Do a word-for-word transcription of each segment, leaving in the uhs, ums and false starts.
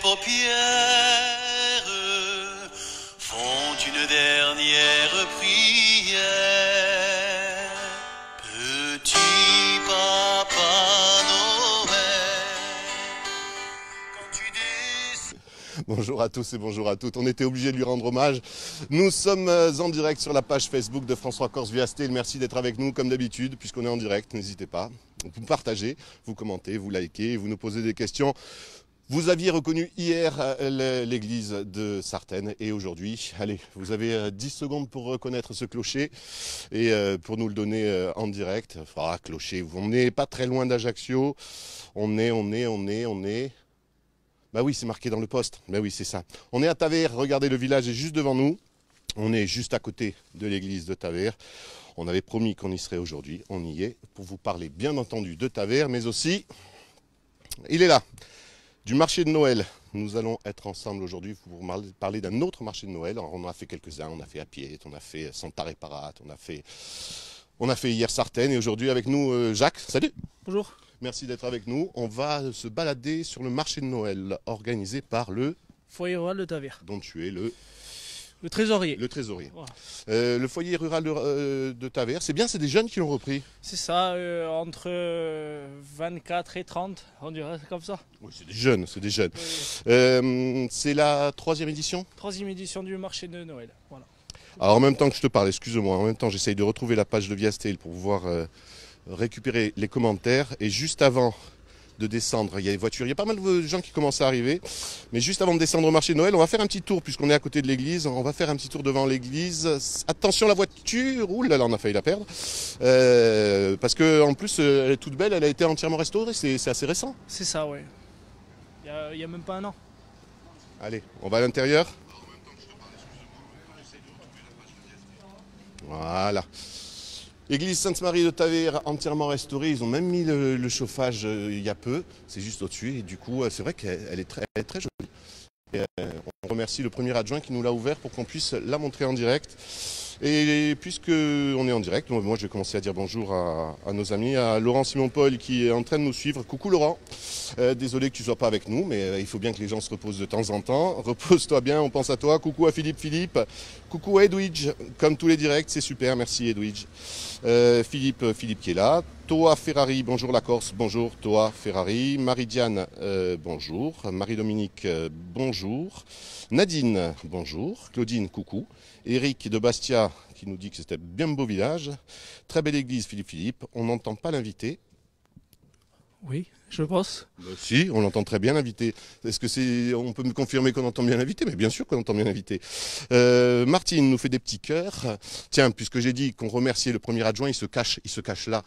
paupières font une dernière prière. Petit papa Noël, quand tu descends... Bonjour à tous et bonjour à toutes. On était obligé de lui rendre hommage. Nous sommes en direct sur la page Facebook de France trois Corse Via Sté. Merci d'être avec nous comme d'habitude, puisqu'on est en direct. N'hésitez pas. Vous partagez, vous commentez, vous likez, vous nous posez des questions. Vous aviez reconnu hier l'église de Sartène et aujourd'hui, allez, vous avez dix secondes pour reconnaître ce clocher et pour nous le donner en direct. Enfin, clocher, on n'est pas très loin d'Ajaccio. On est, on est, on est, on est... Bah oui, c'est marqué dans le poste. Bah oui, c'est ça. On est à Tavers, regardez, le village est juste devant nous. On est juste à côté de l'église de Tavers. On avait promis qu'on y serait aujourd'hui, on y est, pour vous parler bien entendu de Tavers, mais aussi, il est là, du marché de Noël. Nous allons être ensemble aujourd'hui pour vous parler d'un autre marché de Noël. Alors, on en a fait quelques-uns, on a fait Apiet, on a fait Santa Reparat, on a fait, on a fait hier Sartène, et aujourd'hui avec nous Jacques. Salut. Bonjour. Merci d'être avec nous. On va se balader sur le marché de Noël organisé par le foyer rural de Tavers, dont tu es le... Le trésorier. Le trésorier. Voilà. Euh, le foyer rural de, euh, de Tavers, c'est bien, c'est des jeunes qui l'ont repris. C'est ça, euh, entre euh, vingt-quatre et trente, on dirait comme ça. Oui, c'est des jeunes, c'est des jeunes. Oui. Euh, c'est la troisième édition. Troisième édition du marché de Noël. Voilà. Alors en même temps que je te parle, excuse-moi, en même temps j'essaye de retrouver la page de Viastel pour pouvoir euh, récupérer les commentaires. Et juste avant de descendre, il y a des voitures, il y a pas mal de gens qui commencent à arriver. Mais juste avant de descendre au marché de Noël, on va faire un petit tour, puisqu'on est à côté de l'église. On va faire un petit tour devant l'église. Attention la voiture, ouh là là, on a failli la perdre. Euh, parce qu'en plus, elle est toute belle, elle a été entièrement restaurée, c'est assez récent. C'est ça, oui. Il n'y a, a même pas un an. Allez, on va à l'intérieur. Voilà. Église Sainte-Marie de Tavers entièrement restaurée, ils ont même mis le, le chauffage euh, il y a peu, c'est juste au-dessus et du coup euh, c'est vrai qu'elle est très, elle est très jolie. Et, euh, on remercie le premier adjoint qui nous l'a ouvert pour qu'on puisse la montrer en direct. Et puisque on est en direct, moi je vais commencer à dire bonjour à, à nos amis, à Laurent Simon-Paul qui est en train de nous suivre. Coucou Laurent, euh, désolé que tu ne sois pas avec nous, mais euh, il faut bien que les gens se reposent de temps en temps. Repose-toi bien, on pense à toi. Coucou à Philippe Philippe, coucou à Edwidge, comme tous les directs, c'est super, merci Edwidge. Euh, Philippe, Philippe qui est là. Toa Ferrari, bonjour la Corse, bonjour Toa Ferrari. Marie-Diane, euh, bonjour. Marie-Dominique, euh, bonjour. Nadine, bonjour. Claudine, coucou. Eric de Bastia qui nous dit que c'était bien beau village. Très belle église, Philippe Philippe. On n'entend pas l'invité. Oui, je pense. Ben, si, on l'entend très bien l'invité. Est-ce que c'est, on peut me confirmer qu'on entend bien l'invité? Mais bien sûr qu'on entend bien l'invité. Euh, Martine nous fait des petits cœurs. Tiens, puisque j'ai dit qu'on remerciait le premier adjoint, il se cache, il se cache là.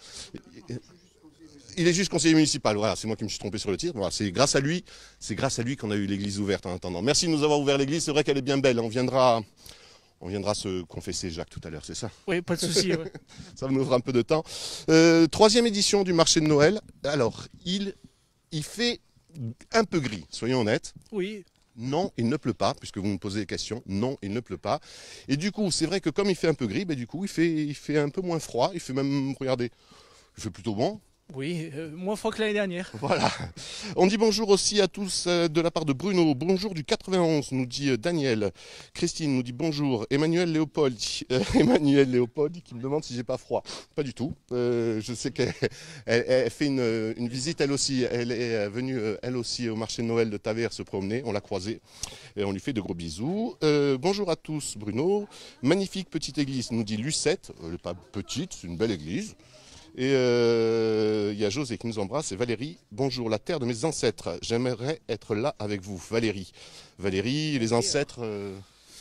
Il est juste conseiller municipal. Voilà, c'est moi qui me suis trompé sur le titre. Voilà, c'est grâce à lui, c'est grâce à lui qu'on a eu l'église ouverte en attendant. Merci de nous avoir ouvert l'église. C'est vrai qu'elle est bien belle. On viendra. On viendra se confesser, Jacques, tout à l'heure, c'est ça? Oui, pas de souci. Ouais. Ça nous fera un peu de temps. Euh, troisième édition du marché de Noël. Alors, il, il fait un peu gris, soyons honnêtes. Oui. Non, il ne pleut pas, puisque vous me posez des questions. Non, il ne pleut pas. Et du coup, c'est vrai que comme il fait un peu gris, ben, du coup, il fait, il fait un peu moins froid. Il fait même, regardez, il fait plutôt bon. Oui, euh, moins froid que l'année dernière. Voilà. On dit bonjour aussi à tous euh, de la part de Bruno. Bonjour du quatre-vingt-onze, nous dit euh, Daniel. Christine nous dit bonjour. Emmanuel Léopold, euh, Emmanuel Léopold qui me demande si j'ai pas froid. Pas du tout. Euh, je sais qu'elle elle, elle fait une, une visite elle aussi. Elle est venue euh, elle aussi au marché de Noël de Tavers se promener. On l'a croisée et on lui fait de gros bisous. Euh, bonjour à tous, Bruno. Magnifique petite église, nous dit Lucette. Elle n'est pas petite, c'est une belle église. Et il euh, y a José qui nous embrasse et Valérie, bonjour, la terre de mes ancêtres, j'aimerais être là avec vous. Valérie, Valérie, les ancêtres euh,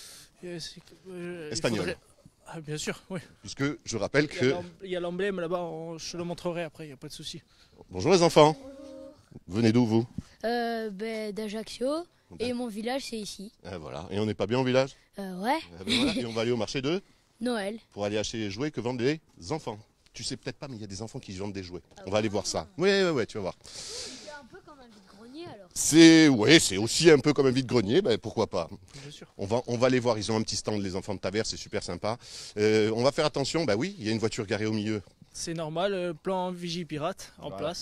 euh, espagnols. Faudrait... Ah, bien sûr, oui. Puisque je rappelle que... Il y a l'emblème là-bas, on... je le montrerai après, il n'y a pas de souci. Bonjour les enfants, venez d'où vous? euh, ben, D'Ajaccio, et mon village c'est ici. Et voilà, et on n'est pas bien au village? euh, Ouais. Et, ben voilà. Et on va aller au marché de Noël. Pour aller acheter les jouets que vendent les enfants. Tu sais peut-être pas, mais il y a des enfants qui vendent des jouets. On va aller voir ça. Oui, oui, oui, tu vas voir. C'est un peu comme un vide-grenier alors. C'est ouais, c'est aussi un peu comme un vide-grenier, ben, pourquoi pas. Bien sûr. On va, on va les voir, ils ont un petit stand, les enfants de Tavers, c'est super sympa. Euh, on va faire attention, bah oui, il y a une voiture garée au milieu. C'est normal, euh, plan Vigipirate en Voilà. place.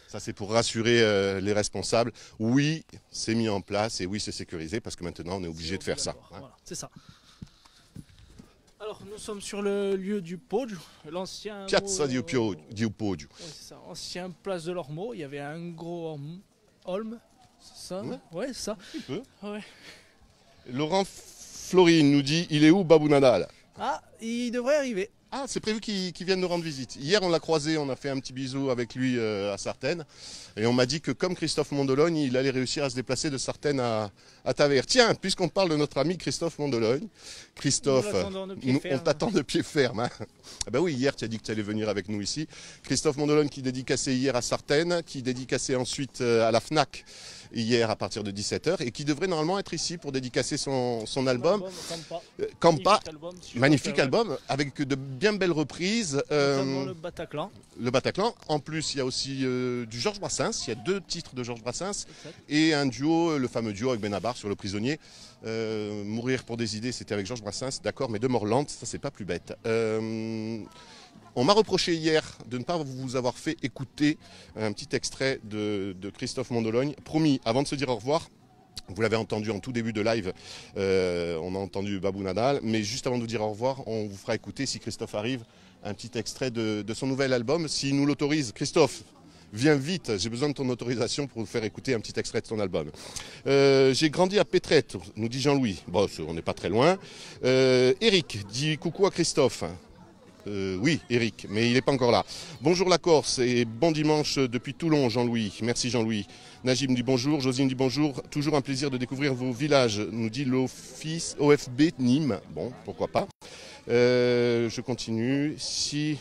Ça, c'est pour rassurer euh, les responsables. Oui, c'est mis en place et oui, c'est sécurisé parce que maintenant, on est obligé de faire ça. Hein. Voilà, c'est ça. Alors, nous sommes sur le lieu du Poggio, l'ancien... Piazza mot- di Pio- di Poggio. Ouais, c'est ça, ancien place de l'Ormeau. Il y avait un gros holm- holm, c'est ça? Ouais. Ouais, c'est ça. Un petit peu. Ouais. Laurent Florine nous dit, il est où Babou Nadal? Ah, il devrait arriver. Ah, c'est prévu qu'il qu'il vienne nous rendre visite. Hier, on l'a croisé, on a fait un petit bisou avec lui euh, à Sartène. Et on m'a dit que comme Christophe Mondologne, il allait réussir à se déplacer de Sartène à, à Taverne. Tiens, puisqu'on parle de notre ami Christophe Mondologne, Christophe, Nous l'attendons de pied nous- ferme. on t'attend de pied ferme. Hein. Ah ben oui, hier, tu as dit que tu allais venir avec nous ici. Christophe Mondologne qui dédicaçait hier à Sartène, qui dédicaçait ensuite euh, à la FNAC hier à partir de dix-sept heures et qui devrait normalement être ici pour dédicacer son, son album. Campa. Euh, Campa, Magnifique album, si je magnifique peux faire, album, avec de bien belles reprises. ouais. euh, Notamment le Bataclan. le Bataclan. En plus, il y a aussi euh, du Georges Brassens. Il y a deux titres de Georges Brassens Exact. et un duo, le fameux duo avec Benabar sur Le Prisonnier. Euh, Mourir pour des idées, c'était avec Georges Brassens, d'accord, mais de Morland, ça c'est pas plus bête. Euh, on m'a reproché hier de ne pas vous avoir fait écouter un petit extrait de, de Christophe Mondologne. Promis, avant de se dire au revoir, vous l'avez entendu en tout début de live, euh, on a entendu Babou Nadal, mais juste avant de vous dire au revoir, on vous fera écouter, si Christophe arrive, un petit extrait de, de son nouvel album. S'il nous l'autorise, Christophe, viens vite, j'ai besoin de ton autorisation pour vous faire écouter un petit extrait de ton album. Euh, j'ai grandi à Pétrette, nous dit Jean-Louis. Bon, on n'est pas très loin. Euh, Eric dit coucou à Christophe. Euh, oui, Eric, mais il n'est pas encore là. Bonjour la Corse et bon dimanche depuis Toulon, Jean-Louis. Merci Jean-Louis. Najim dit bonjour, Josine dit bonjour. Toujours un plaisir de découvrir vos villages, nous dit l'office O F B Nîmes. Bon, pourquoi pas. Euh, je continue. Si...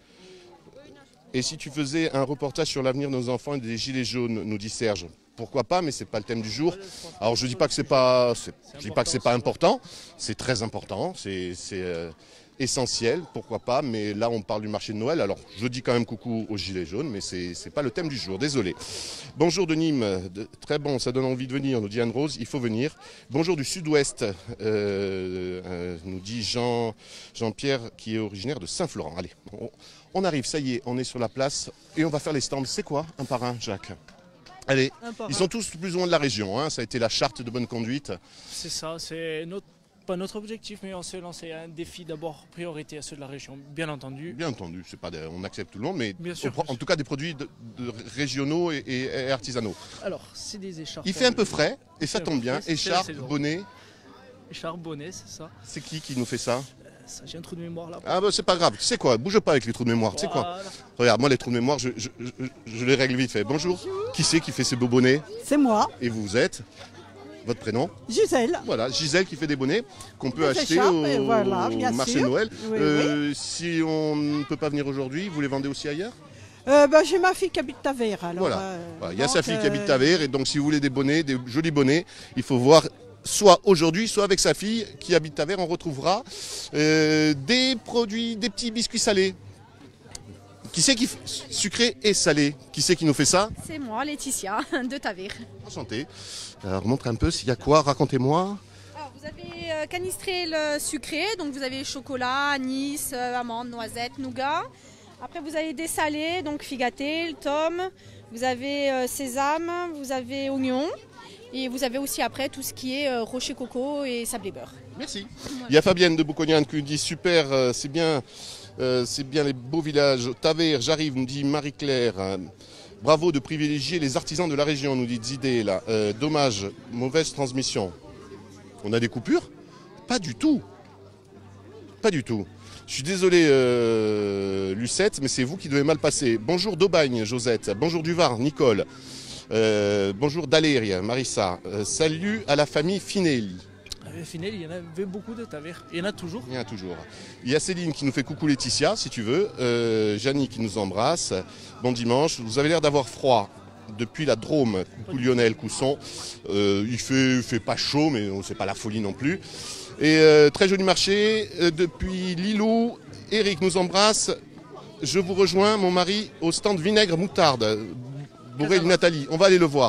Et si tu faisais un reportage sur l'avenir de nos enfants et des gilets jaunes, nous dit Serge. Pourquoi pas, mais c'est pas le thème du jour. Alors je dis pas que c'est pas, c'est- je dis pas que c'est pas important. C'est très important. C'est c'est, euh, essentiel. Pourquoi pas. Mais là, on parle du marché de Noël. Alors je dis quand même coucou aux gilets jaunes, mais c'est c'est pas le thème du jour. Désolé. Bonjour de Nîmes. De- très bon, ça donne envie de venir. Nous dit Anne Rose. Il faut venir. Bonjour du Sud-Ouest. euh, euh, nous dit Jean Jean-Pierre qui est originaire de Saint-Florent. Allez. On, on arrive, ça y est, on est sur la place et on va faire les stands. C'est quoi un par un, Jacques? Allez, Un par ils un. sont tous plus ou moins de la région, hein. Ça a été la charte de bonne conduite. C'est ça, c'est notre, pas notre objectif, mais on s'est lancé un défi d'abord priorité à ceux de la région, bien entendu. Bien entendu, c'est pas des- on accepte tout le monde, mais Bien sûr, on prend- bien en sûr. tout cas des produits de- de régionaux et, et- et artisanaux. Alors, c'est des écharpes. Il fait un peu frais et ça fait un tombe peu bien. frais, c'est la Écharpe, saison. bonnet, Écharpes, bonnets, c'est ça. c'est qui qui nous fait ça? Ça, j'ai un trou de mémoire là. Ah bah c'est pas grave, tu sais quoi, bouge pas avec les trous de mémoire, tu sais quoi? Voilà. Regarde, moi les trous de mémoire, je, je- je- je les règle vite fait. Bonjour, qui c'est qui fait ces beaux bonnets? C'est moi, Et vous vous êtes? Votre prénom? Gisèle. Voilà, Gisèle qui fait des bonnets qu'on peut Des acheter écharpes, au, et voilà, bien au marché sûr. de Noël. Oui, Euh, Si on ne peut pas venir aujourd'hui, vous les vendez aussi ailleurs? Euh, bah, j'ai ma fille qui habite Taverne. Alors, Voilà. euh, Voilà, il y a donc, sa fille qui habite euh, Taverne et donc si vous voulez des bonnets, des jolis bonnets, il faut voir soit aujourd'hui, soit avec sa fille qui habite Taverne, on retrouvera euh, des produits, des petits biscuits salés. Qui c'est qui f- sucré et salé? Qui c'est qui nous fait ça? C'est moi, Laetitia, de Taverne. Enchanté. Alors montre un peu s'il y a quoi, racontez-moi. Alors, vous avez euh, canistré le sucré, donc vous avez chocolat, anis, euh, amandes, noisettes, nougat. Après, vous avez des salés, donc figaté, le tome. Vous avez euh, sésame, vous avez oignon. Et vous avez aussi après tout ce qui est euh, rocher coco et sablé beurre. Merci. Il y a Fabienne de Boucognane qui nous dit super, euh, c'est bien, euh, c'est bien les beaux villages. Taverne, j'arrive, nous dit Marie-Claire. Euh, bravo de privilégier les artisans de la région, nous dit Zidé là. Euh, dommage, mauvaise transmission. On a des coupures? Pas du tout. Pas du tout. Je suis désolé, euh, Lucette, mais c'est vous qui devez mal passer. Bonjour d'Aubagne, Josette. Bonjour du Var, Nicole. Euh, bonjour d'Aléria, Marissa. Euh, salut à la famille Finelli. Au final, il y en avait beaucoup de Taverne. Il y en a toujours. Il y en a toujours. Il y a Céline qui nous fait coucou Laetitia, si tu veux. Euh, Janie qui nous embrasse. Bon dimanche. Vous avez l'air d'avoir froid depuis la Drôme. Coucou Lionel Cousson. Euh, il fait, fait pas chaud, mais c'est pas la folie non plus. Et euh, très joli marché. Euh, depuis Lilou, Eric nous embrasse. Je vous rejoins, mon mari, au stand vinaigre moutarde. Bourrel Nathalie. On va aller le voir.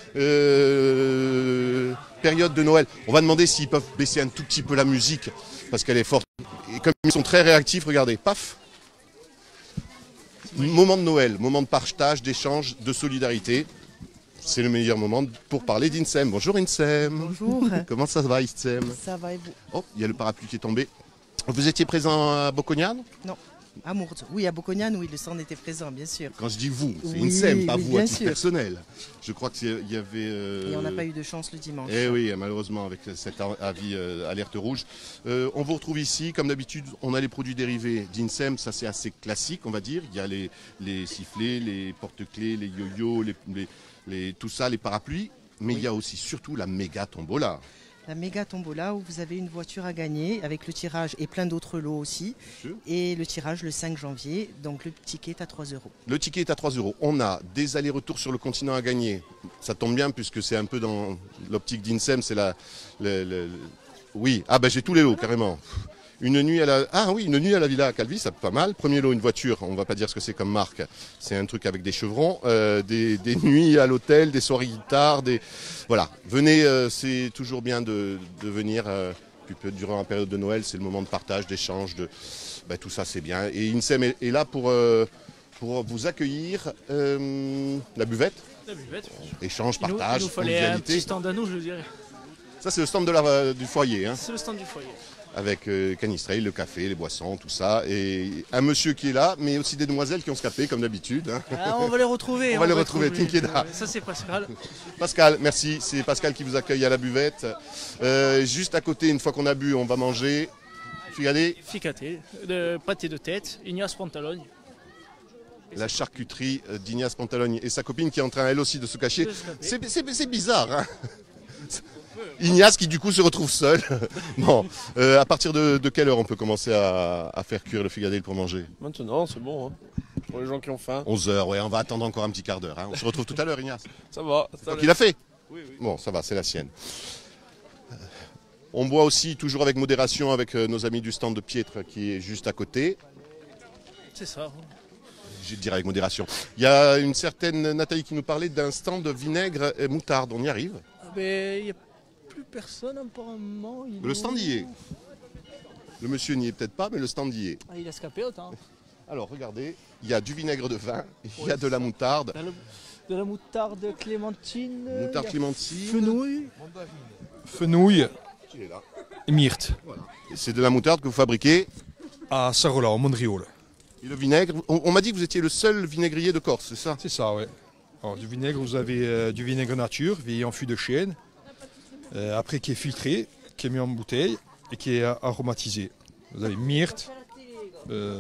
Euh, période de Noël. On va demander s'ils peuvent baisser un tout petit peu la musique parce qu'elle est forte. Et comme ils sont très réactifs, regardez, paf. Moment de Noël, moment de partage, d'échange, de solidarité. C'est le meilleur moment pour parler d'Insem. Bonjour Insem. Bonjour. Comment ça va Insem? Ça va et vous? Oh, il y a le parapluie qui est tombé. Vous étiez présent à Bocognane? Non. À Mourdes. Oui, à Bocognane, oui, le stand était présent, bien sûr. Quand je dis vous, c'est Oui, Insem, pas oui, vous bien à titre sûr. personnel. Je crois qu'il y avait... euh, Et on n'a pas eu de chance le dimanche. Eh oui, malheureusement, avec cet avis euh, alerte rouge. Euh, on vous retrouve ici, comme d'habitude, on a les produits dérivés d'Insem, ça c'est assez classique, on va dire. Il y a les, les sifflets, les porte-clés, les yo-yo, les, les, les, tout ça, les parapluies. Mais Oui. il y a aussi surtout la méga tombola. La méga tombola où vous avez une voiture à gagner avec le tirage et plein d'autres lots aussi. Et le tirage le cinq janvier, donc le ticket est à trois euros. Le ticket est à trois euros. On a des allers-retours sur le continent à gagner. Ça tombe bien puisque c'est un peu dans l'optique d'Insem, c'est la... Le, le, le... Oui, ah ben j'ai tous les lots carrément. Une nuit à la... Ah oui, une nuit à la Villa à Calvi, c'est pas mal. Premier lot, une voiture, on va pas dire ce que c'est comme marque. C'est un truc avec des chevrons. Euh, des, des nuits à l'hôtel, des soirées guitare, des... Voilà, venez, euh, c'est toujours bien de, de venir. Euh, puis durant la période de Noël, c'est le moment de partage, d'échange, de... Ben, tout ça c'est bien. Et Insem est, est là pour, euh, pour vous accueillir. Euh, la buvette, La buvette. échange, Il nous, partage, il nous fallait un convivialité. petit stand à nous, je dirais. Ça c'est le stand de la, du foyer. Hein. C'est le stand du foyer. Avec euh, canistrel, le café, les boissons, tout ça. Et un monsieur qui est là, mais aussi des demoiselles qui ont scapé, comme d'habitude. Hein. Ah, on va les retrouver. On va les retrouver, Tinkeda. Ça, c'est Pascal. Pascal, merci. C'est Pascal qui vous accueille à la buvette. Euh, juste à côté, une fois qu'on a bu, on va manger. Regardez, Ficaté, de pâté de tête, Ignace Pantalogne. la charcuterie d'Ignace Pantalogne et sa copine qui est en train, elle aussi, de se cacher. De se cacher. C'est c'est- c'est bizarre, hein. Ignace qui du coup se retrouve seul. Bon, euh, à partir de, de quelle heure on peut commencer à, à faire cuire le figadelle pour manger? Maintenant, c'est bon, hein. Pour les gens qui ont faim. onze heures, ouais, on va attendre encore un petit quart d'heure. Hein. On se retrouve tout à l'heure, Ignace. Ça va. C'est ça toi qui l'as fait? Oui, oui. Bon, ça va, c'est la sienne. Euh, On boit aussi, toujours avec modération, avec euh, nos amis du stand de Pietre qui est juste à côté. C'est ça. Je dirais avec modération. Il y a une certaine Nathalie qui nous parlait d'un stand de vinaigre et moutarde. On y arrive? Ah, ben, il n'y a plus personne apparemment. Il Le stand y est. Le monsieur n'y est peut-être pas, mais le stand y est. Ah, il a scapé autant. Alors, regardez, il y a du vinaigre de vin, il y a de la moutarde, De la, de la moutarde clémentine. moutarde il y a clémentine. Fenouil. Fenouil Il est là. et myrte Et c'est de la moutarde que vous fabriquez. à Sarola, au Mondriole. Et le vinaigre, on, on m'a dit que vous étiez le seul vinaigrier de Corse, c'est ça? C'est ça, ouais. Alors, du vinaigre, vous avez euh, du vinaigre nature, vieilli en fût de chêne, euh, après qui est filtré, qui est mis en bouteille et qui est a- aromatisé. Vous avez myrte, euh,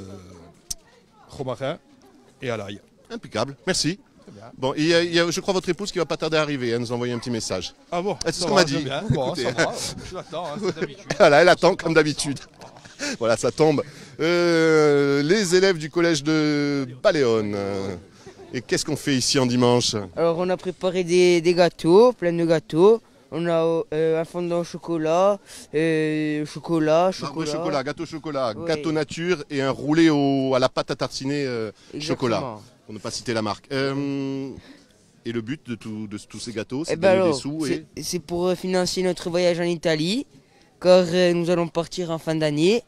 romarin et à l'ail. Impeccable, merci. bien. Bon, et il y a- il y a, je crois, votre épouse qui va pas tarder à arriver, elle nous a envoyé un petit message. Ah bon, c'est ce ça qu'on va, m'a dit. c'est bien. Bon, Écoutez. ça va, je l'attends, hein, c'est d'habitude. Voilà, elle attend comme d'habitude. Voilà, ça tombe. Euh, les élèves du collège de Baléone. euh, Et qu'est-ce qu'on fait ici en dimanche? Alors on a préparé des, des gâteaux, plein de gâteaux. On a euh, un fondant au chocolat, euh, chocolat, Barbe chocolat. chocolat, gâteau chocolat, Oui. gâteau nature et un roulé au, à la pâte à tartiner euh, Exactement. chocolat, pour ne pas citer la marque. Euh, et le but de, tout- de tous ces gâteaux, c'est Eh de ben gagner alors, des sous. Et... c'est c'est pour euh, financer notre voyage en Italie, car euh, nous allons partir en fin d'année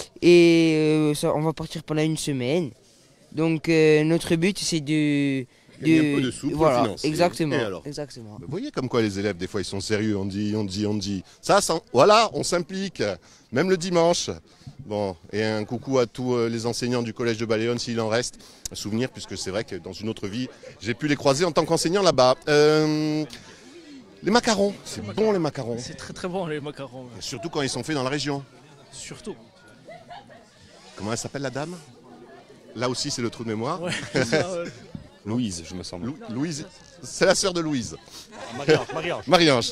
et euh, ça, on va partir pendant une semaine. Donc euh, notre but c'est de, Gagner un peu de sous pour le voilà, financer. exactement, Et alors exactement. Vous voyez comme quoi les élèves, des fois, ils sont sérieux. On dit, on dit, on dit. Ça, ça voilà, on s'implique. Même le dimanche. Bon, et un coucou à tous euh, les enseignants du collège de Baléone, s'il en reste. Un souvenir, puisque c'est vrai que dans une autre vie, j'ai pu les croiser en tant qu'enseignant là-bas. Euh, les macarons, c'est bon les macarons. C'est très très bon les macarons. ouais. Surtout quand ils sont faits dans la région. Surtout. Comment elle s'appelle la dame? Là aussi, c'est le trou de mémoire. Ouais, ça, ouais. Louise, je me semble. Lou- Louise, c'est la sœur de Louise. Marie-Ange. Marie-Ange. Marie-Ange.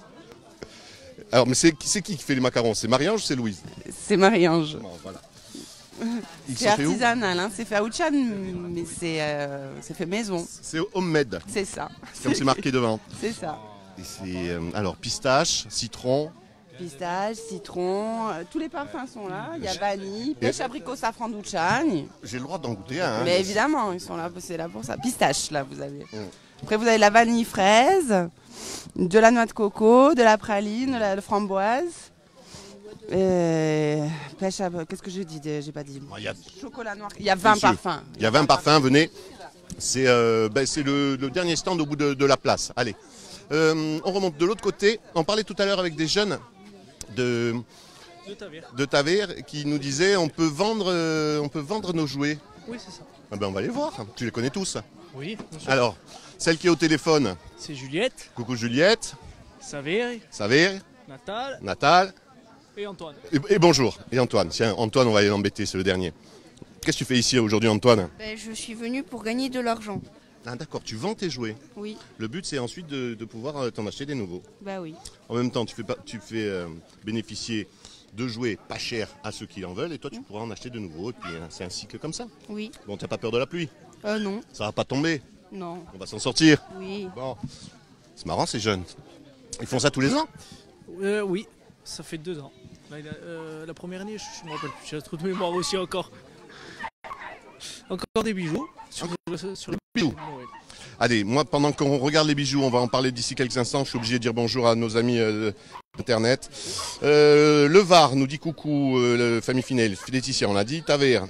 Alors, mais c'est c'est qui qui fait les macarons? C'est Marie-Ange ou c'est Louise? C'est Marie-Ange. Bon, voilà. Ils C'est sont faits où? artisanal, hein. C'est fait à Ouchan, mais c'est euh, c'est fait maison. C'est homemade, C'est ça. comme c'est marqué devant. C'est ça. Et c'est euh, alors pistache, citron. Pistache, citron, euh, tous les parfums sont là. Il y a vanille, pêche, abricot, safran d'Ouchan. J'ai le droit d'en goûter un. hein. Mais évidemment, ils sont là, c'est là pour ça. Pistache, là, vous avez. Mm. Après, vous avez la vanille fraise, de la noix de coco, de la praline, de la framboise. Euh, pêche à... Qu'est-ce que j'ai dit? J'ai pas dit. Il y a, Chocolat noir. Il y a vingt Monsieur, parfums. Il y a vingt parfums, venez. C'est euh, ben, c'est le, le dernier stand au bout de, de la place. Allez. Euh, on remonte de l'autre côté. On parlait tout à l'heure avec des jeunes de, De Tavert. de Tavert qui nous disaient on peut vendre, euh, on peut vendre nos jouets. Oui, c'est ça. Ah ben, on va les voir. Tu les connais tous. Oui, bien sûr. Alors, celle qui est au téléphone. C'est Juliette. Coucou Juliette. Savère. Savère. Natal. Natal. Et Antoine. Et, et bonjour. Et Antoine. Tiens, Antoine, on va aller l'embêter, c'est le dernier. Qu'est-ce que tu fais ici aujourd'hui, Antoine? Ben, je suis venu pour gagner de l'argent. Ah d'accord, tu vends tes jouets. Oui. Le but, c'est ensuite de, de pouvoir euh, t'en acheter des nouveaux. Bah oui. En même temps, tu fais, pas, tu fais euh, bénéficier de jouets pas chers à ceux qui en veulent, et toi, tu pourras en acheter de nouveaux. Et puis, euh, c'est un cycle comme ça. Oui. Bon, t'as pas peur de la pluie? Euh, non. Ça va pas tomber? Non. On va s'en sortir? Oui. Bon. C'est marrant, ces jeunes. Ils font ça tous les ans? Euh, oui, ça fait deux ans. La, euh, la première année, je ne me rappelle plus, j'ai un trou de mémoire aussi encore. Encore des bijoux sur le, sur le bijoux. Noël. Allez, moi, pendant qu'on regarde les bijoux, on va en parler d'ici quelques instants. Je suis obligé de dire bonjour à nos amis euh, Internet. Euh, le Var nous dit coucou, euh, la famille Finel, Laetitia, on l'a dit. Tavert,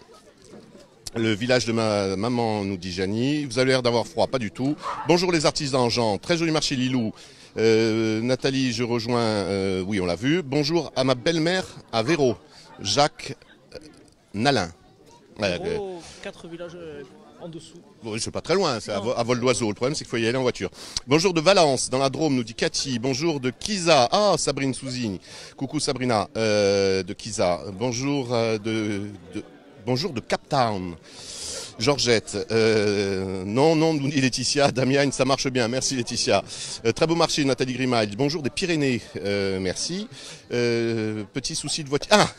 le village de ma maman, nous dit Janie. Vous avez l'air d'avoir froid, pas du tout. Bonjour les artisans, Jean. Très joli marché Lilou. Euh, Nathalie, je rejoins, euh, oui, on l'a vu. Bonjour à ma belle-mère à Véro, Jacques euh, Nalin. Ouais, euh, Oh, quatre villages euh, en dessous. Bon, c'est pas très loin, c'est à, vo à vol d'oiseau. Le problème, c'est qu'il faut y aller en voiture. Bonjour de Valence, dans la Drôme, nous dit Cathy. Bonjour de Kiza. Ah, Sabrine Souzigne. Coucou Sabrina, euh, de Kiza. Bonjour euh, de, de, bonjour de Cap Town. Georgette, euh, non, non, nous dit Laetitia, Damian, ça marche bien, merci Laetitia. Euh, très beau marché, Nathalie Grimaldi. Bonjour des Pyrénées, euh, merci. Euh, petit souci de voiture. Ah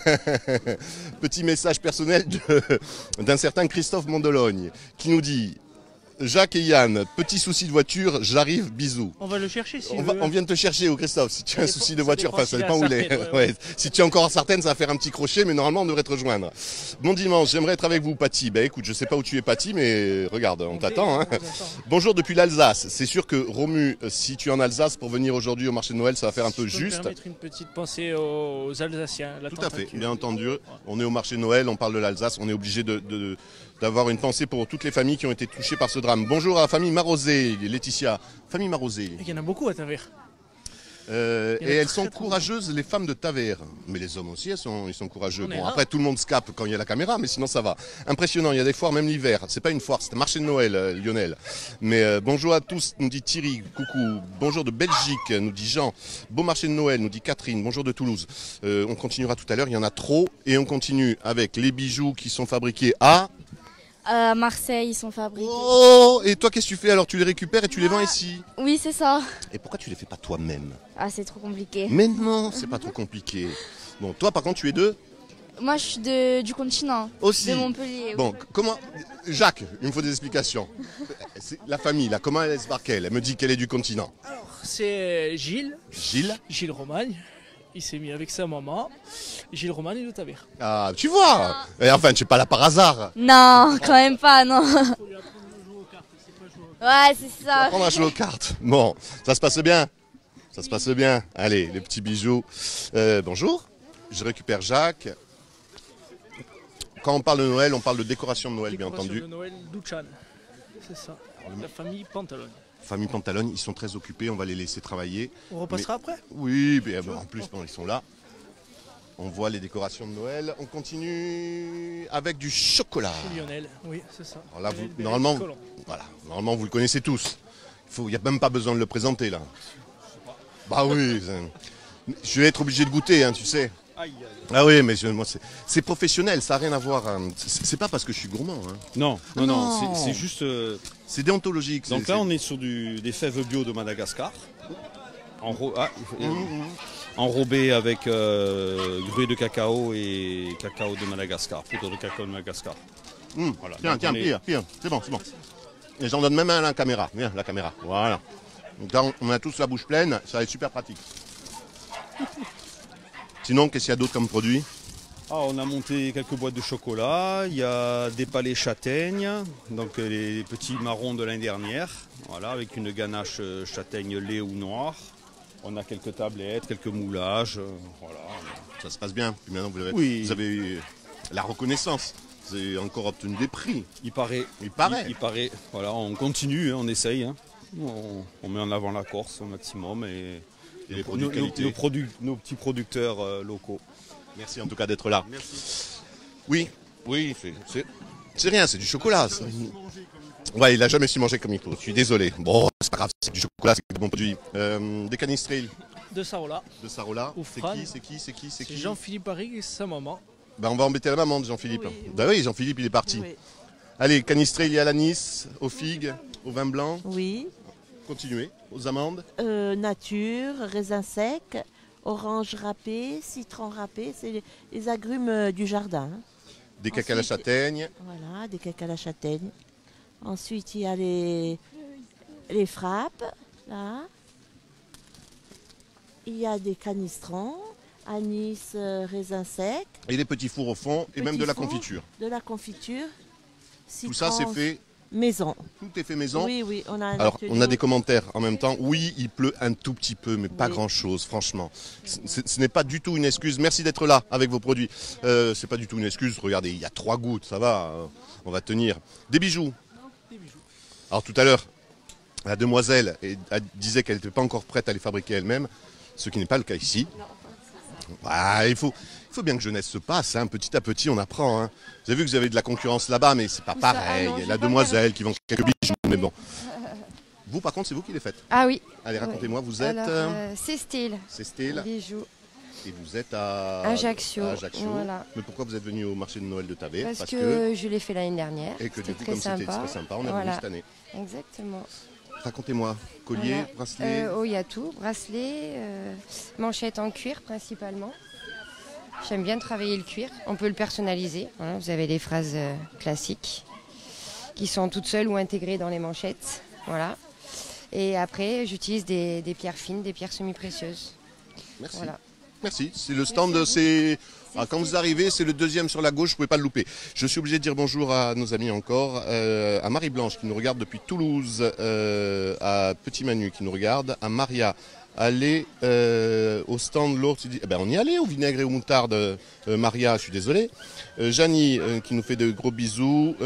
petit message personnel d'un certain Christophe Mondologne qui nous dit Jacques et Yann, petit souci de voiture, j'arrive, bisous. On va le chercher si on, va, on vient de te chercher au Christophe, si tu as un souci de voiture, enfin ça dépend où il est. Ouais, ouais. ouais. Si tu es encore à Sartène, ça va faire un petit crochet, mais normalement on devrait te rejoindre. Bon dimanche, j'aimerais être avec vous, Paty. Ben écoute, je sais pas où tu es, Paty, mais regarde, on, on t'attend. Hein. Bonjour depuis l'Alsace. C'est sûr que Romu, si tu es en Alsace pour venir aujourd'hui au marché de Noël, ça va faire un peu je juste. Je peux me permettre une petite pensée aux Alsaciens. Tout à fait, bien entendu. On est au marché de Noël, on parle de l'Alsace, on est obligé de, de, de d'avoir une pensée pour toutes les familles qui ont été touchées par ce drame. Bonjour à la famille Marosé, Laetitia. Famille Marosé. Il y en a beaucoup à Tavert. Euh, et elles sont très, courageuses, les femmes de Tavert. Mais les hommes aussi, elles sont, ils sont courageux. Bon, là. après, tout le monde se capte quand il y a la caméra, mais sinon ça va. Impressionnant, il y a des foires même l'hiver. C'est pas une foire, c'est un marché de Noël, euh, Lionel. Mais euh, bonjour à tous, nous dit Thierry. Coucou. Bonjour de Belgique, nous dit Jean. Beau marché de Noël, nous dit Catherine. Bonjour de Toulouse. Euh, on continuera tout à l'heure, il y en a trop. Et on continue avec les bijoux qui sont fabriqués à... À Marseille, ils sont fabriqués. Oh, et toi, qu'est-ce que tu fais? Alors, tu les récupères et tu les vends ici? Oui, c'est ça. Et pourquoi tu les fais pas toi-même? Ah, c'est trop compliqué. Mais non, c'est pas trop compliqué. Bon, toi, par contre, tu es de? Moi, je suis de, du continent. Aussi. De Montpellier. Bon, comment... Jacques, il me faut des explications. La famille, là, comment elle se barque elle? Elle me dit qu'elle est du continent. Alors, c'est Gilles. Gilles Gilles Romagne. Il s'est mis avec sa maman. Gilles Romagne et de Tavert. Ah, tu vois. Et enfin, tu n'es pas là par hasard. Non, quand même pas, non. Ouais, c'est ça. Apprendre à jouer aux cartes. Bon, ça se passe bien? Ça se passe bien. Allez, les petits bijoux. Euh, bonjour, je récupère Jacques. Quand on parle de Noël, on parle de décoration de Noël, bien entendu. De Noël Douchan. C'est ça. La famille Pantalone. Famille Pantalone, ils sont très occupés, on va les laisser travailler. On repassera mais... après? Oui, mais en plus, bon, ils sont là. On voit les décorations de Noël. On continue avec du chocolat. Lionel, oui, c'est ça. Alors là, vous, normalement, voilà, normalement, vous le connaissez tous. Il n'y a même pas besoin de le présenter, là. Bah oui, je vais être obligé de goûter, hein, tu sais. Ah oui, mais je, moi, c'est professionnel, ça n'a rien à voir. Hein. C'est pas parce que je suis gourmand. Hein. Non, non, non, non. c'est juste... Euh... C'est déontologique. Donc là, on est sur du, des fèves bio de Madagascar. Enro... Ah, mmh, mmh. Enrobé avec euh, grues de cacao et cacao de Madagascar, poudre de cacao de Madagascar. Mmh. Voilà. Tiens, tiens, est... pire, pire, c'est bon, c'est bon. Et j'en donne même un à la caméra. Viens, la caméra, voilà. Donc là, on a tous la bouche pleine, ça va être super pratique. Sinon, qu'est-ce qu'il y a d'autre comme produit? Ah, on a monté quelques boîtes de chocolat, il y a des palais châtaignes, donc les petits marrons de l'année dernière, voilà, avec une ganache châtaigne lait ou noir. On a quelques tablettes, quelques moulages, voilà. ça se passe bien. Puis maintenant, vous avez, Oui. vous avez eu la reconnaissance. Vous avez encore obtenu des prix. Il paraît. Il paraît. Il, il paraît. Voilà, on continue, hein, on essaye. Hein. On, on met en avant la Corse au maximum et, Et les produits nos, de qualité. nos, nos produ- nos petits producteurs euh, locaux. Merci en tout cas d'être là. Merci. Oui, oui, c'est- c'est c'est rien, c'est du chocolat. ça. Ouais, il a jamais su manger comme il faut. Je suis désolé. Bon, c'est pas grave, c'est du chocolat, c'est des bons produits. Euh, des canistrés De Sarola. de Sarola. Ou C'est Fran. qui, c'est qui, c'est qui, c'est C'est qui Jean-Philippe Barry et sa maman. Bah, on va embêter la maman de Jean-Philippe. Oui. Bah oui, Jean-Philippe, il est parti. Oui. Allez, canistré, il y a l'anis, aux figues, au vin blanc. Oui. Continuez, aux amandes. Euh, nature, raisin sec, orange râpé, citron râpé, c'est les, les agrumes euh, du jardin. hein. Des cacas à la Ensuite, châtaigne. Voilà, des cacas à la châtaigne. Ensuite, il y a les, les frappes, là. Il y a des canistrons, anis, euh, raisin sec. Et des petits fours au fond, et même petits de la fours, confiture. De la confiture. Tout ça, c'est citron fait. Maison. Tout est fait maison. Oui, oui, on a un Alors, atelier on a où- des commentaires en même temps. Oui, il pleut un tout petit peu, mais pas Oui. grand-chose, franchement. C- c'est- Ce n'est pas du tout une excuse. Merci d'être là avec vos produits. Euh, c'est pas du tout une excuse. Regardez, il y a trois gouttes, ça va. euh, On va tenir. Des bijoux. Alors, tout à l'heure, la demoiselle et- elle disait qu'elle n'était pas encore prête à les fabriquer elle-même, ce qui n'est pas le cas ici. Ah, il faut, il faut bien que jeunesse se passe, hein. Petit à petit on apprend. hein. Vous avez vu que vous avez de la concurrence là-bas, mais c'est pas Où ça pareil. Ah non, j'ai la pas demoiselle qui vend quelques bijoux, mais bon. Vous par contre, c'est vous qui les faites. Ah oui. Allez, racontez-moi, vous êtes... Alors, euh, euh, c'est style. C'est style. Bijoux. Et vous êtes à Ajaccio, à Ajaccio. voilà. Mais pourquoi vous êtes venu au marché de Noël de Taverne? Parce, que, je l'ai fait l'année dernière. Et que du C'était coup, très comme c'était sympa. très sympa, on est Voilà. venu cette année. Exactement. Racontez-moi, collier, Voilà. bracelet. Euh, Oh, il y a tout. Bracelet, euh, manchette en cuir principalement. J'aime bien travailler le cuir. On peut le personnaliser. Voilà, vous avez des phrases euh, classiques qui sont toutes seules ou intégrées dans les manchettes. Voilà. Et après, j'utilise des, des pierres fines, des pierres semi-précieuses. Merci. Voilà. Merci. C'est le stand, c'est... Ah, quand vous arrivez, c'est le deuxième sur la gauche, vous ne pouvez pas le louper. Je suis obligé de dire bonjour à nos amis encore, euh, à Marie-Blanche qui nous regarde depuis Toulouse, euh, à Petit Manu qui nous regarde, à Maria. Allez euh, au stand Lourdes, tu dis, eh ben on y allait au vinaigre et aux moutardes, euh, Maria, je suis désolé. Euh, Janie euh, qui nous fait de gros bisous,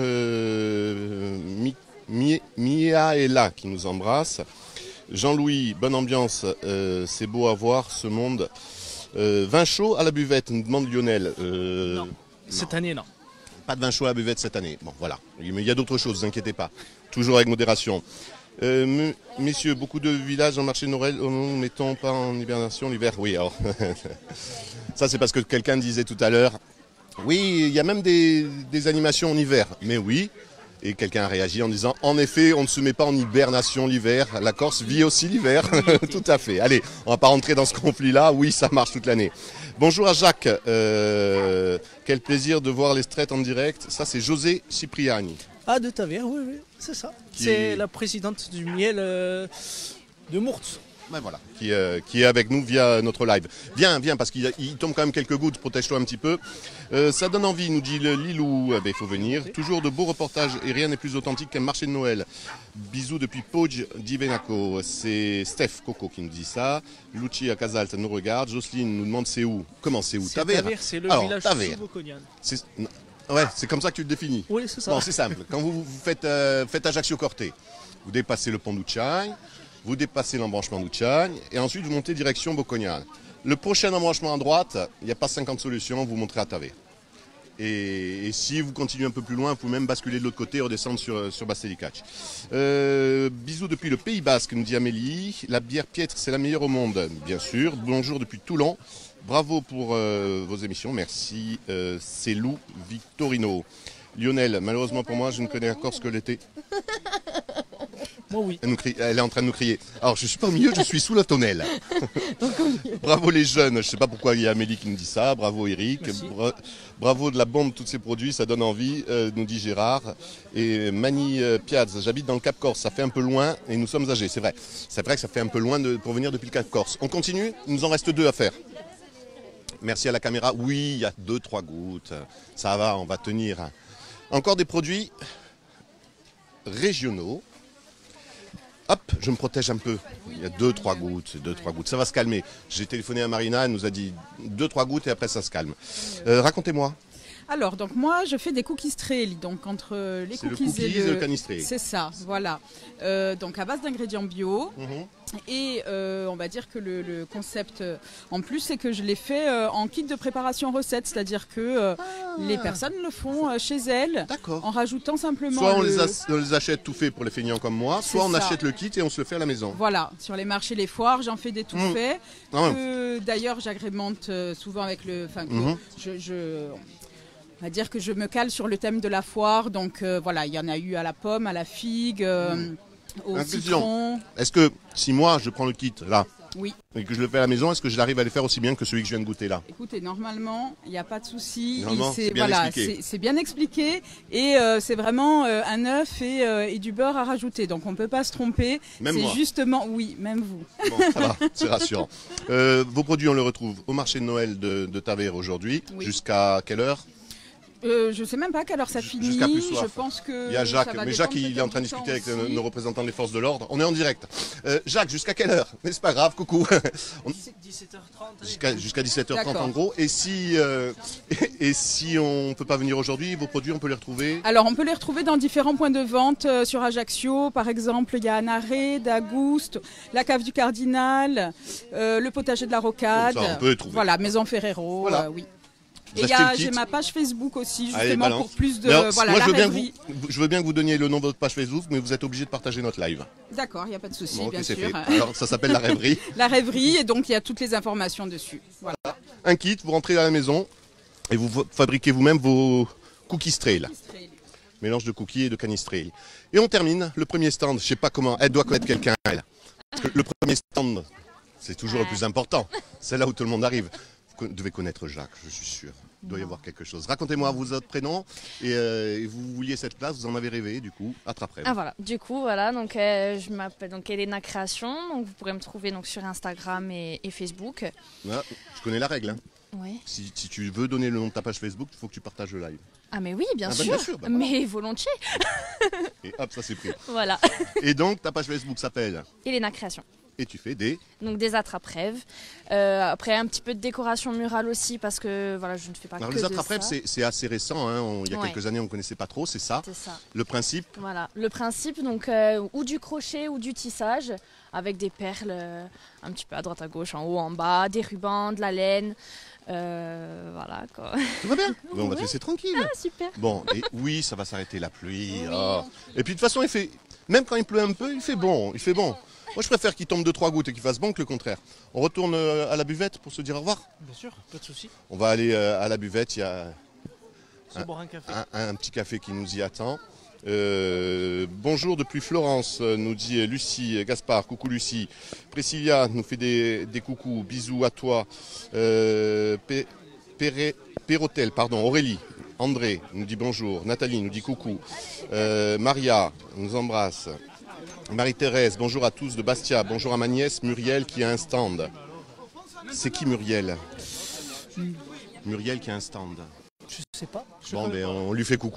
euh, Mi, Mi, Miaela qui nous embrasse. Jean-Louis, bonne ambiance, euh, c'est beau à voir ce monde. Euh, vin chaud à la buvette, nous demande Lionel. Euh, Non, cette année, non. Pas de vin chaud à la buvette cette année. Bon, voilà. Mais il y a d'autres choses, ne vous inquiétez pas. Toujours avec modération. Euh, me- messieurs, beaucoup de villages en marché de Noël, oh non, mettons pas en hibernation l'hiver. Oui, alors. Ça, c'est parce que quelqu'un disait tout à l'heure. Oui, il y a même des, des animations en hiver. Mais oui. Et quelqu'un a réagi en disant, en effet, on ne se met pas en hibernation l'hiver. La Corse vit aussi l'hiver. Tout à fait. Allez, on va pas rentrer dans ce conflit-là. Oui, ça marche toute l'année. Bonjour à Jacques. Euh, quel plaisir de voir les straits en direct. Ça, c'est José Cipriani. Ah, de Taverne, oui, oui, c'est ça. Qui C'est est- la présidente du miel euh, de Mourtz. Ben voilà, qui, euh, qui est avec nous via notre live. Viens, viens, parce qu'il y a- il tombe quand même quelques gouttes, protège-toi un petit peu. Euh, ça donne envie, nous dit le Lilou. Eh ben, il faut venir. Toujours de beaux reportages et rien n'est plus authentique qu'un marché de Noël. Bisous depuis Poggi di Venaco. C'est Steph Coco qui nous dit ça. Lucia Casalt nous regarde. Jocelyne nous demande c'est où. Comment c'est où? C'est Taverne. Taverne, c'est le Alors, village Taverne. sous-boconian. C'est- non. Ouais, c'est comme ça que tu le définis. Oui, c'est ça. Bon, c'est simple. Quand vous, vous faites, euh, faites Ajaccio-Corté, vous dépassez le pont d'Ucciagne, vous dépassez l'embranchement d'Ucciagne, et ensuite vous montez direction Bocognane. Le prochain embranchement à droite, il n'y a pas cinquante solutions, vous montrez à Taverne. Et, et si vous continuez un peu plus loin, vous pouvez même basculer de l'autre côté et redescendre sur, sur Bastelicac. Euh, bisous depuis le Pays Basque, nous dit Amélie. La bière piètre, c'est la meilleure au monde, bien sûr. Bonjour depuis Toulon. Bravo pour euh, vos émissions, merci. Euh, c'est Lou Victorino. Lionel, malheureusement pour moi, je ne connais la Corse que l'été. Moi, oui. Elle, nous crie- elle est en train de nous crier. Alors, je ne suis pas au milieu, je suis sous la tonnelle. Bravo les jeunes. Je ne sais pas pourquoi il y a Amélie qui nous dit ça. Bravo Eric. Bra- bravo de la bombe, tous ces produits, ça donne envie, euh, nous dit Gérard. Et Mani euh, Piaz, j'habite dans le Cap Corse, ça fait un peu loin et nous sommes âgés, c'est vrai. C'est vrai que ça fait un peu loin de, pour venir depuis le Cap Corse. On continue, il nous en reste deux à faire. Merci à la caméra. Oui, il y a deux, trois gouttes. Ça va, on va tenir. Encore des produits régionaux. hop, je me protège un peu. Il y a deux, trois gouttes, deux, trois gouttes. Ça va se calmer. J'ai téléphoné à Marina, elle nous a dit deux, trois gouttes et après ça se calme. Euh, racontez-moi. Alors, donc moi, je fais des cookies trail, donc entre les C'est cookies, le cookies et et le... le canistré. C'est ça, voilà. Euh, donc à base d'ingrédients bio. Mhm. Et euh, on va dire que le, le concept euh, en plus, c'est que je l'ai fait euh, en kit de préparation recette, c'est-à-dire que euh, Ah. les personnes le font euh, chez elles, en rajoutant simplement. Soit on le- les, a- on les achète tout fait pour les feignants comme moi, C'est soit on ça. achète le kit et on se le fait à la maison. Voilà, sur les marchés, les foires, j'en fais des tout Mmh. faits. Ah ouais. que, D'ailleurs, j'agrémente euh, souvent avec le. Enfin, que Mhm. je, je- on va dire que je me cale sur le thème de la foire. Donc euh, voilà, il y en a eu à la pomme, à la figue, euh, au Inclusion. citron. Est-ce que si moi je prends le kit là Oui. et que je le fais à la maison, est-ce que je l'arrive à le faire aussi bien que celui que je viens de goûter là? Écoutez, normalement, il n'y a pas de souci. Normalement, Il- c'est bien voilà, expliqué. c'est- c'est bien expliqué et euh, c'est vraiment euh, un œuf et, euh, et du beurre à rajouter. Donc on ne peut pas se tromper. Même C'est moi. justement, oui, même vous. Bon, ça va, c'est rassurant. Euh, vos produits, on les retrouve au marché de Noël de, de Taverne aujourd'hui. Oui. Jusqu'à quelle heure? Euh, je ne sais même pas à quelle heure ça finit. Jusqu'à plus soif. Je pense que Il y a Jacques, ça va mais Jacques dépendre il est en train de peut-être discuter avec du temps euh, aussi. nos représentants des forces de l'ordre. On est en direct. Euh, Jacques, jusqu'à quelle heure? Mais c'est pas grave, coucou. On- dix-sept heures trente. Jusqu'à jusqu'à dix-sept heures trente D'accord. en gros. Et si, euh, et, et si on peut pas venir aujourd'hui, vos produits, on peut les retrouver? Alors, on peut les retrouver dans différents points de vente euh, sur Ajaccio. Par exemple, il y a Anaré, D'Agouste, la cave du Cardinal, euh, le potager de la Rocade. Donc ça, on peut les trouver. Voilà, Maison Ferrero. Voilà. euh, oui. Vous Et il y achetez a- le kit. j'ai ma page Facebook aussi, Allez, justement, balance. pour plus de. Mais alors, voilà, moi, la je veux, bien que rêverie. vous, je veux bien que vous donniez le nom de votre page Facebook, mais vous êtes obligé de partager notre live. D'accord, il n'y a pas de souci, Bon, ok, bien c'est sûr. fait. Alors, ça s'appelle la rêverie. La rêverie, et donc il y a toutes les informations dessus. Voilà. Un kit, vous rentrez à la maison et vous fa- fabriquez vous-même vos cookies trail. Mélange de cookies et de canistré. Et on termine le premier stand. Je sais pas comment. Elle doit connaître quelqu'un, elle. Parce que le premier stand, c'est toujours le plus important. C'est là où tout le monde arrive. Vous co- devez connaître Jacques, je suis sûr. Il doit y avoir quelque chose. Racontez-moi votre prénom et, euh, et vous vouliez cette place, vous en avez rêvé, du coup, attraperez. Ah voilà, du coup voilà, donc euh, je m'appelle donc Elena Création, donc vous pourrez me trouver donc sur Instagram et, et Facebook. Ah, je connais la règle. Hein. Oui. Si, si tu veux donner le nom de ta page Facebook, il faut que tu partages le live. Ah mais oui, bien Ah bah, sûr, bien sûr, bah voilà. mais volontiers. Et hop, ça c'est pris. Voilà. Et donc, ta page Facebook s'appelle Elena Création. et tu fais des... Donc des attrape-rêves. Euh, après un petit peu de décoration murale aussi parce que voilà, je ne fais pas Alors que les de attrape-rêves, ça. c'est c'est assez récent, hein. On- il y a Ouais. quelques années on ne connaissait pas trop, c'est ça. C'est ça. Le principe, Voilà, le principe donc euh, ou du crochet ou du tissage avec des perles euh, un petit peu à droite à gauche, en haut, en bas, des rubans, de la laine. Euh, voilà quoi. tout va bien. Bon, on va te Ouais. laisser tranquille. Ah super. Bon, et oui, ça va s'arrêter la pluie. ah. Et puis de toute façon, il fait, même quand il pleut un peu, il fait bon, il fait bon. Moi, je préfère qu'il tombe deux trois gouttes et qu'il fasse bon que le contraire. On retourne euh, à la buvette pour se dire au revoir. Bien sûr, pas de souci. On va aller euh, à la buvette, il y a Se boire un café. un- un petit café qui nous y attend. Euh, bonjour depuis Florence, euh, nous dit Lucie, Gaspard, coucou Lucie. Priscilla nous fait des, des coucous, bisous à toi. Euh, Pe- Péré- Pérotel, pardon, Aurélie, André nous dit bonjour. Nathalie nous dit coucou. Euh, Maria nous embrasse. Marie-Thérèse, bonjour à tous de Bastia. Bonjour à ma nièce Muriel qui a un stand. C'est qui Muriel? Muriel qui a un stand. Je sais pas. Je Bon, connais ben, pas. on lui fait coucou.